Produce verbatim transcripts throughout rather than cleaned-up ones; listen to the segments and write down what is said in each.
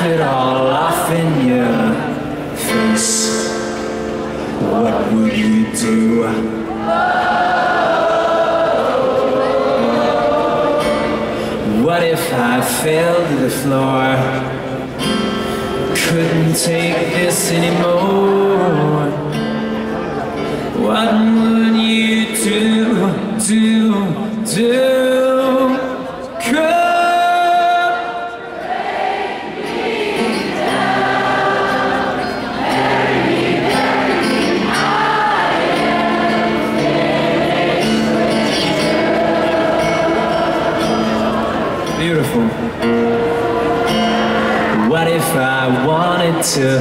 it all off in your face, what would you do? What if I fell to the floor, couldn't take this anymore? What would you do, do, do? Beautiful. What if I wanted to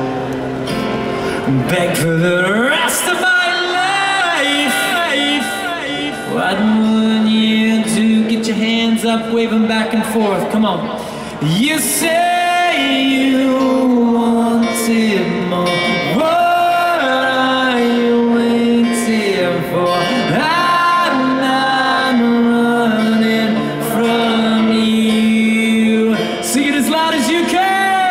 beg for the rest of my life? What would you do? Get your hands up, wave them back and forth. Come on. You say you wanted more. What are you waiting for? I'm not running from you. Sing it as loud as you can.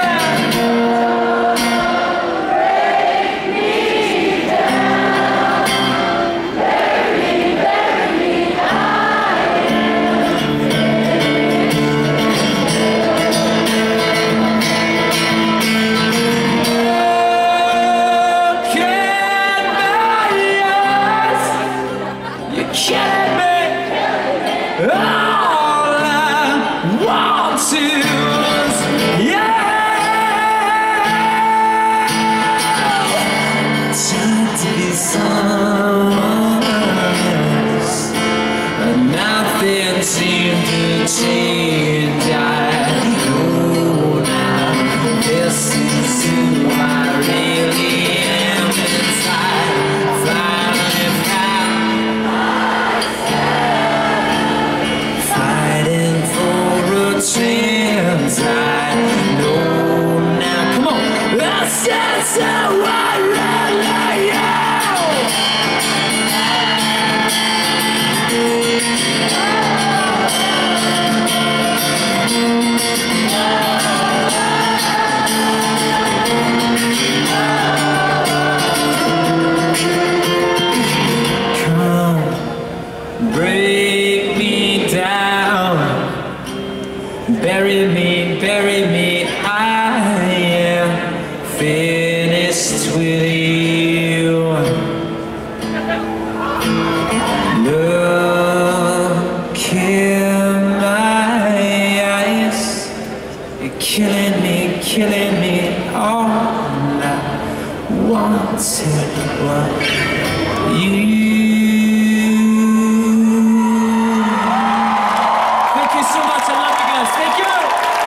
All I want to is, yeah. Trying to be someone else, but nothing seemed to change. I know now this is who I really am inside. Finally found chance. I know now. Come on. That's just how I really am. Come, break me down. Bury me, bury me, I am finished with you. Look in my eyes, you're killing me, killing me. All I wanted was